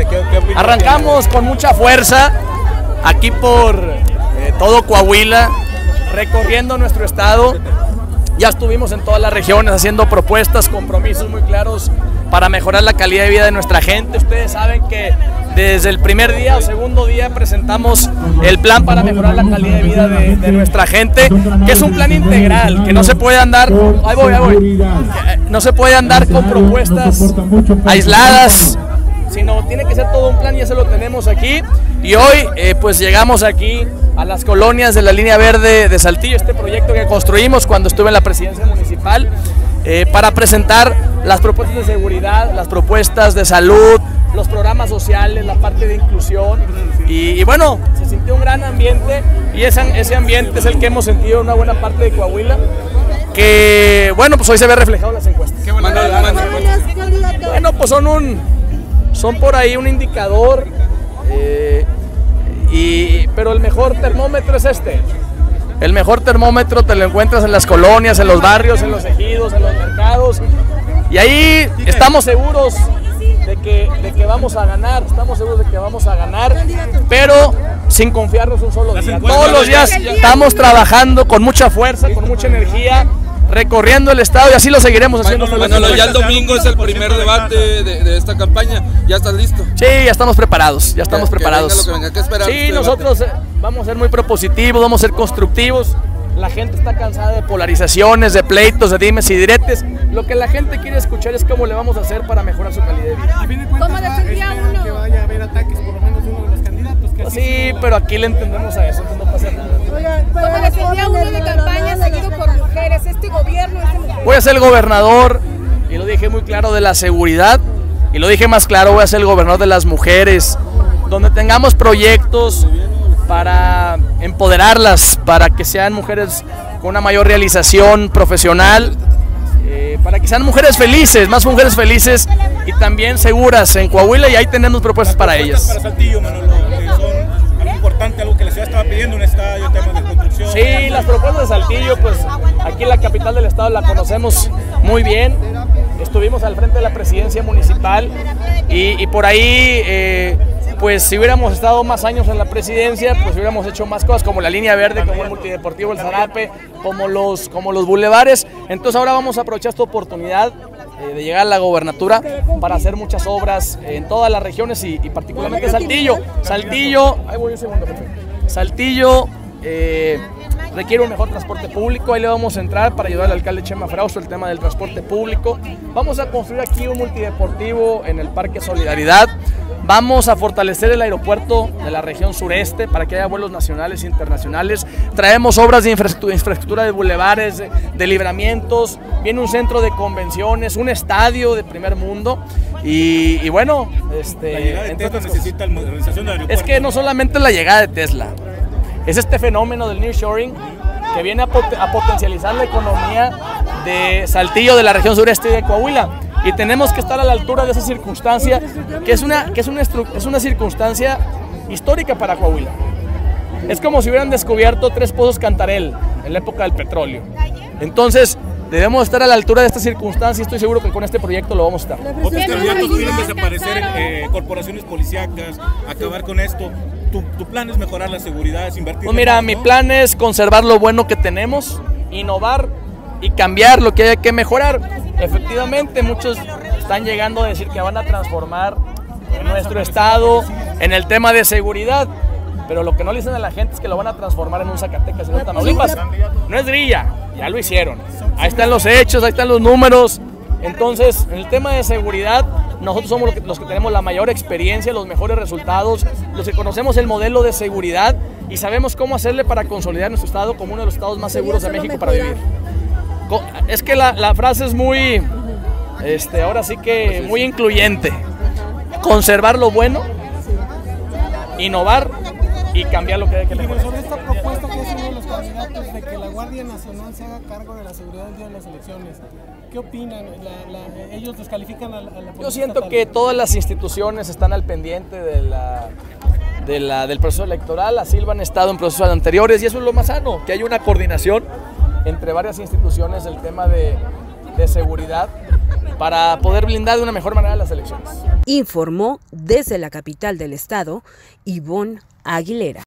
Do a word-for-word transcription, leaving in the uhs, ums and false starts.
¿Qué, qué Arrancamos con mucha fuerza aquí por eh, todo Coahuila, recorriendo nuestro estado. Ya estuvimos en todas las regiones haciendo propuestas, compromisos muy claros para mejorar la calidad de vida de nuestra gente. Ustedes saben que desde el primer día o segundo día presentamos el plan para mejorar la calidad de vida de, de nuestra gente, que es un plan integral, que no se puede andar, ahí voy, ahí voy, no se puede andar con propuestas aisladas, sino tiene que ser todo un plan y eso lo tenemos aquí. Y hoy eh, pues llegamos aquí a las colonias de la línea verde de Saltillo, este proyecto que construimos cuando estuve en la presidencia municipal, eh, para presentar las propuestas de seguridad, las propuestas de salud, los programas sociales, la parte de inclusión. Y, y bueno, se sintió un gran ambiente y ese, ese ambiente es el que hemos sentido en una buena parte de Coahuila, que bueno, pues hoy se ve reflejado en las encuestas. ¿Qué bueno, bueno, pues son un, son por ahí un indicador, eh, y, pero el mejor termómetro es este. El mejor termómetro te lo encuentras en las colonias, en los barrios, en los ejidos, en los mercados. Y ahí estamos seguros de que, de que vamos a ganar, estamos seguros de que vamos a ganar, pero sin confiarnos un solo día. Todos los días estamos trabajando con mucha fuerza, con mucha energía, recorriendo el estado y así lo seguiremos haciendo. Manolo, ya el domingo es el primer debate de, de esta campaña, ¿ya estás listo? Sí, ya estamos preparados, ya estamos que, preparados. Que venga lo que venga. ¿Qué esperamos? Sí, nosotros eh, vamos a ser muy propositivos, vamos a ser constructivos. La gente está cansada de polarizaciones, de pleitos, de dimes y diretes. Lo que la gente quiere escuchar es cómo le vamos a hacer para mejorar su calidad de vida. ¿Cómo defendía uno? Que vaya a haber ataques, por lo menos uno de los candidatos. Que pues sí, pero aquí le entendemos a eso, entonces no pasa nada. Como defendía uno de campaña seguido por mujeres, este gobierno, este mujer. Voy a ser el gobernador, y lo dije muy claro, de la seguridad, y lo dije más claro, voy a ser el gobernador de las mujeres, donde tengamos proyectos para empoderarlas, para que sean mujeres con una mayor realización profesional, eh, para que sean mujeres felices, más mujeres felices y también seguras en Coahuila, y ahí tenemos propuestas para ellas. Para Saltillo, Manolo, que son algo importante, algo que la ciudad estaba pidiendo, un estadio, temas de construcción. Sí, las propuestas de Saltillo, pues aquí en la capital del estado la conocemos muy bien. Estuvimos al frente de la presidencia municipal y, y por ahí, eh, pues si hubiéramos estado más años en la presidencia, pues hubiéramos hecho más cosas como la línea verde, como el multideportivo, el Zarape, como los, como los bulevares. Entonces ahora vamos a aprovechar esta oportunidad eh, de llegar a la gobernatura para hacer muchas obras en todas las regiones y, y particularmente Saltillo. Saltillo, ahí voy un segundo, perfecto. Saltillo eh, requiere un mejor transporte público, ahí le vamos a entrar para ayudar al alcalde Chema Frausto el tema del transporte público. Vamos a construir aquí un multideportivo en el Parque Solidaridad. Vamos a fortalecer el aeropuerto de la región sureste para que haya vuelos nacionales e internacionales. Traemos obras de infraestructura, infraestructura de bulevares, de, de libramientos, viene un centro de convenciones, un estadio de primer mundo. Y, y bueno, este, la llegada de Tesla necesita la modernización del aeropuerto. Es que no solamente la llegada de Tesla, es este fenómeno del nearshoring que viene a, pot a potencializar la economía de Saltillo, de la región sureste y de Coahuila. Y tenemos que estar a la altura de esa circunstancia, que es una, que es una, es una circunstancia histórica para Coahuila. Es como si hubieran descubierto tres pozos Cantarell en la época del petróleo. Entonces, debemos estar a la altura de esta circunstancia y estoy seguro que con este proyecto lo vamos a estar. Otros candidatos quieren desaparecer eh, corporaciones policíacas, acabar con esto. ¿Tu, tu plan es mejorar la seguridad, es invertir? Pues mira, mi plan es conservar lo bueno que tenemos, innovar y cambiar lo que hay que mejorar. Efectivamente, muchos están llegando a decir que van a transformar nuestro estado en el tema de seguridad, pero lo que no le dicen a la gente es que lo van a transformar en un Zacatecas, en un Tamaulipas. No es grilla, ya lo hicieron. Ahí están los hechos, ahí están los números. Entonces, en el tema de seguridad, nosotros somos los que, los que tenemos la mayor experiencia, los mejores resultados, los que conocemos el modelo de seguridad y sabemos cómo hacerle para consolidar nuestro estado como uno de los estados más seguros de México para vivir. Es que la, la frase es muy, este, ahora sí que muy incluyente. Conservar lo bueno, innovar y cambiar lo que hay que mejorar. Sobre esta propuesta que es uno de los candidatos de que la Guardia Nacional se haga cargo de la seguridad el día de las elecciones, ¿qué opinan? La, la, ¿Ellos descalifican a la, a la policía? Yo siento estatal? que todas las instituciones están al pendiente de la, de la, del proceso electoral, así lo han estado en procesos anteriores y eso es lo más sano, que hay una coordinación entre varias instituciones del tema de, de seguridad para poder blindar de una mejor manera las elecciones. Informó desde la capital del estado, Ivonne Aguilera.